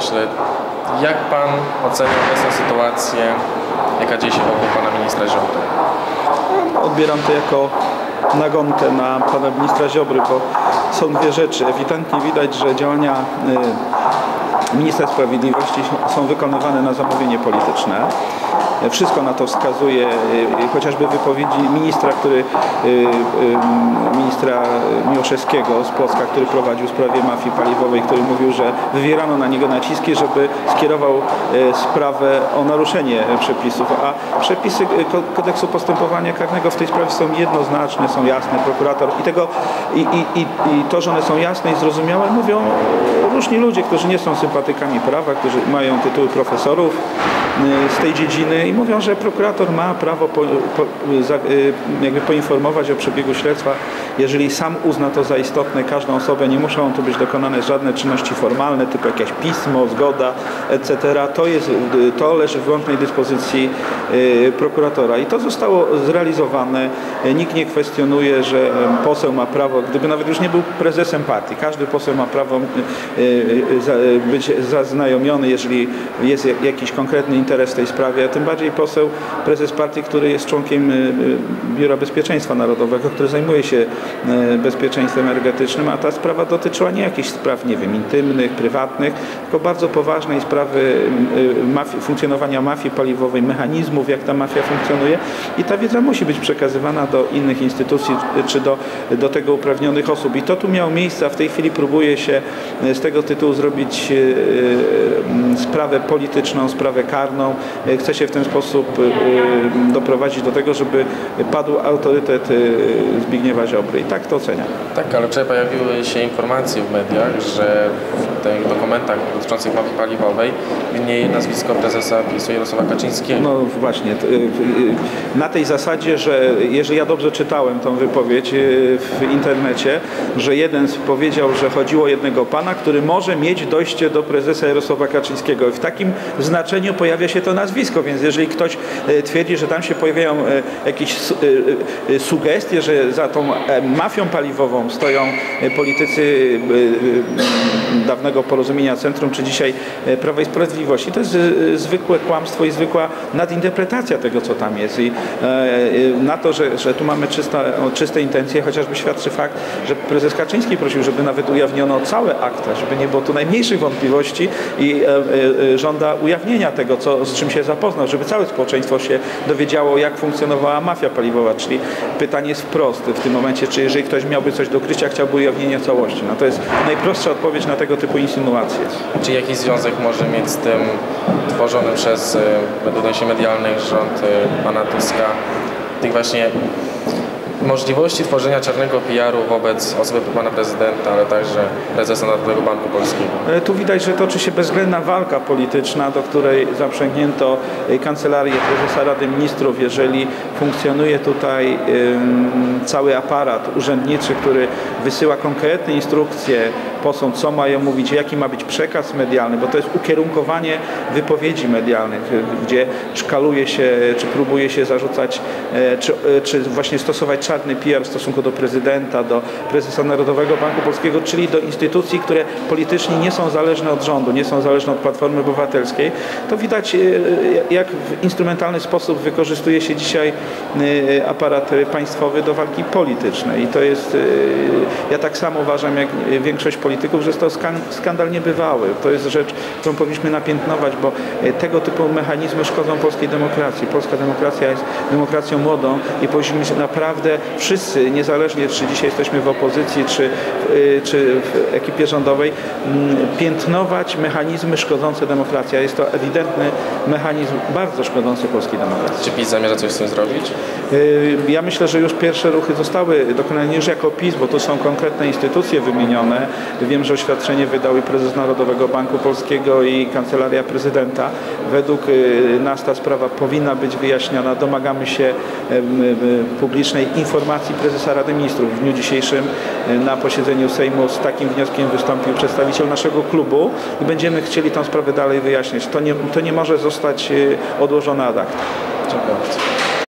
pośle, jak Pan ocenia obecną sytuację, jaka dzieje się wokół Pana ministra Ziobry? Odbieram to jako nagonkę na Pana ministra Ziobry, bo są dwie rzeczy. Ewidentnie widać, że działania ministra sprawiedliwości są wykonywane na zamówienie polityczne. Wszystko na to wskazuje, chociażby wypowiedzi ministra Miłoszewskiego z Płocka, który prowadził sprawę mafii paliwowej, który mówił, że wywierano na niego naciski, żeby skierował sprawę o naruszenie przepisów, a przepisy kodeksu postępowania karnego w tej sprawie są jednoznaczne, są jasne. Prokurator i to, że one są jasne i zrozumiałe, mówią różni ludzie, którzy nie są sympatykami prawa, którzy mają tytuły profesorów z tej dziedziny i mówią, że prokurator ma prawo poinformować o przebiegu śledztwa, jeżeli sam uzna to za istotne każdą osobę. Nie muszą tu być dokonane żadne czynności formalne, typu jakieś pismo, zgoda, etc. To leży w wyłącznej dyspozycji prokuratora i to zostało zrealizowane. Nikt nie kwestionuje, że poseł ma prawo, gdyby nawet już nie był prezesem partii, każdy poseł ma prawo być zaznajomiony, jeżeli jest jakiś konkretny interes w tej sprawie, a tym bardziej prezes partii, który jest członkiem Biura Bezpieczeństwa Narodowego, który zajmuje się bezpieczeństwem energetycznym, a ta sprawa dotyczyła nie jakichś spraw, nie wiem, intymnych, prywatnych, tylko bardzo poważnej sprawy funkcjonowania mafii paliwowej, mechanizmów, jak ta mafia funkcjonuje i ta wiedza musi być przekazywana do innych instytucji, czy do tego uprawnionych osób. I to tu miało miejsce, a w tej chwili próbuje się z tego tytułu zrobić sprawę polityczną, sprawę karną. Chce się w ten sposób doprowadzić do tego, żeby padł autorytet Zbigniewa Ziobry. I tak to oceniam. Tak, ale wczoraj pojawiły się informacje w mediach, że w tych dokumentach dotyczących mafii paliwowej widnieje nazwisko prezesa PiS-u Jarosława Kaczyńskiego. No właśnie, na tej zasadzie, że jeżeli ja dobrze czytałem tą wypowiedź w internecie, że jeden powiedział, że chodziło o jednego pana, który może mieć dojście do prezesa Jarosława Kaczyńskiego. W takim znaczeniu pojawia się to nazwisko, więc jeżeli ktoś twierdzi, że tam się pojawiają jakieś sugestie, że za tą mafią paliwową stoją politycy dawnego Porozumienia Centrum, czy dzisiaj Prawa i Sprawiedliwości, to jest zwykłe kłamstwo i zwykła nadinterpretacja tego, co tam jest. I na to, że tu mamy czyste intencje, chociażby świadczy fakt, że prezes Kaczyński prosił, żeby nawet ujawniono całe akta, żeby nie było tu najmniejszych wątpliwości i żąda ujawnienia tego, z czym się zapoznał, żeby całe społeczeństwo się dowiedziało, jak funkcjonowała mafia paliwowa. Czyli pytanie jest proste w tym momencie, czy jeżeli ktoś miałby coś do ukrycia, chciałby ujawnienia całości. No to jest najprostsza odpowiedź na tego typu insynuacje. Czy jakiś związek może mieć z tym tworzonym przez, według doniesień medialnych, rząd pana Tuska, tych właśnie możliwości tworzenia czarnego PR-u wobec osoby pana prezydenta, ale także prezesa Narodowego Banku Polskiego? Tu widać, że toczy się bezwzględna walka polityczna, do której zaprzęgnięto kancelarię prezesa Rady Ministrów. Jeżeli funkcjonuje tutaj cały aparat urzędniczy, który wysyła konkretne instrukcje posłom, co mają mówić, jaki ma być przekaz medialny, bo to jest ukierunkowanie wypowiedzi medialnych, gdzie szkaluje się, czy próbuje się zarzucać, czy właśnie stosować czarny PR w stosunku do prezydenta, do prezesa Narodowego Banku Polskiego, czyli do instytucji, które politycznie nie są zależne od rządu, nie są zależne od Platformy Obywatelskiej. To widać, jak w instrumentalny sposób wykorzystuje się dzisiaj aparat państwowy do walki politycznej. I to jest, ja tak samo uważam, jak większość polityków, że jest to skandal niebywały. To jest rzecz, którą powinniśmy napiętnować, bo tego typu mechanizmy szkodzą polskiej demokracji. Polska demokracja jest demokracją młodą i powinniśmy naprawdę wszyscy, niezależnie czy dzisiaj jesteśmy w opozycji, czy w ekipie rządowej, piętnować mechanizmy szkodzące demokracji. Jest to ewidentny mechanizm bardzo szkodzący polskiej demokracji. Czy PiS zamierza coś z tym zrobić? Ja myślę, że już pierwsze ruchy zostały dokonane, nie już jako PiS, bo to są konkretne instytucje wymienione. Wiem, że oświadczenie wydał i prezes Narodowego Banku Polskiego i Kancelaria Prezydenta. Według nas ta sprawa powinna być wyjaśniona. Domagamy się publicznej informacji prezesa Rady Ministrów. W dniu dzisiejszym na posiedzeniu Sejmu z takim wnioskiem wystąpił przedstawiciel naszego klubu i będziemy chcieli tę sprawę dalej wyjaśnić. To nie może zostać odłożone ad acta. Dziękuję bardzo.